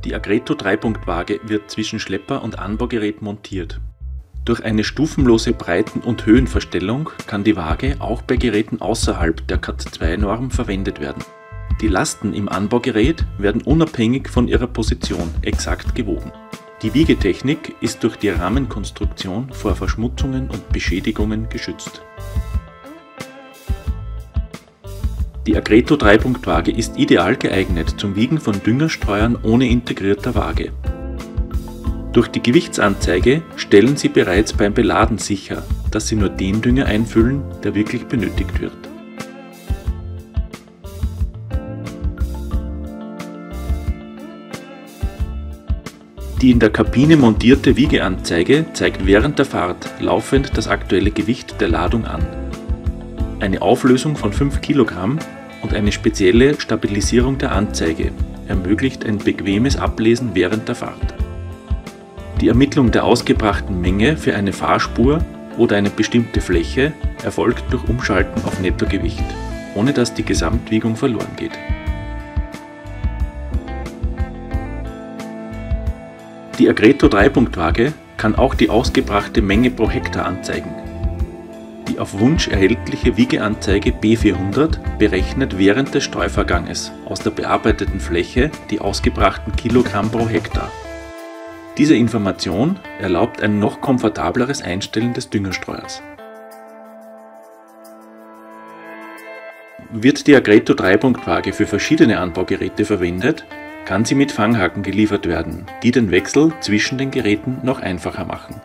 Die Agreto 3-Punkt-Waage wird zwischen Schlepper und Anbaugerät montiert. Durch eine stufenlose Breiten- und Höhenverstellung kann die Waage auch bei Geräten außerhalb der Cat 2-Norm verwendet werden. Die Lasten im Anbaugerät werden unabhängig von ihrer Position exakt gewogen. Die Wiegetechnik ist durch die Rahmenkonstruktion vor Verschmutzungen und Beschädigungen geschützt. Die Agreto 3-Punkt-Waage ist ideal geeignet zum Wiegen von Düngerstreuern ohne integrierter Waage. Durch die Gewichtsanzeige stellen Sie bereits beim Beladen sicher, dass Sie nur den Dünger einfüllen, der wirklich benötigt wird. Die in der Kabine montierte Wiegeanzeige zeigt während der Fahrt laufend das aktuelle Gewicht der Ladung an. Eine Auflösung von 5 Kilogramm und eine spezielle Stabilisierung der Anzeige ermöglicht ein bequemes Ablesen während der Fahrt. Die Ermittlung der ausgebrachten Menge für eine Fahrspur oder eine bestimmte Fläche erfolgt durch Umschalten auf Nettogewicht, ohne dass die Gesamtwiegung verloren geht. Die Agreto 3-Punkt-Waage kann auch die ausgebrachte Menge pro Hektar anzeigen. Die auf Wunsch erhältliche Wiegeanzeige B400 berechnet während des Streuvorganges aus der bearbeiteten Fläche die ausgebrachten Kilogramm pro Hektar. Diese Information erlaubt ein noch komfortableres Einstellen des Düngerstreuers. Wird die Agreto 3-Punkt-Waage für verschiedene Anbaugeräte verwendet, kann sie mit Fanghaken geliefert werden, die den Wechsel zwischen den Geräten noch einfacher machen.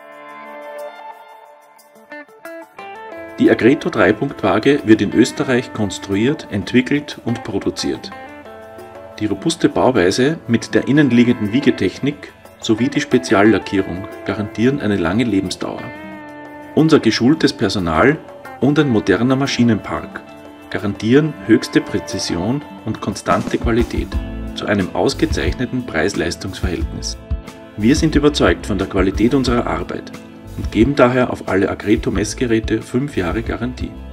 Die Agreto 3-Punkt-Waage wird in Österreich konstruiert, entwickelt und produziert. Die robuste Bauweise mit der innenliegenden Wiegetechnik sowie die Speziallackierung garantieren eine lange Lebensdauer. Unser geschultes Personal und ein moderner Maschinenpark garantieren höchste Präzision und konstante Qualität zu einem ausgezeichneten Preis-Leistungs-Verhältnis. Wir sind überzeugt von der Qualität unserer Arbeit und geben daher auf alle Agreto Messgeräte 5 Jahre Garantie.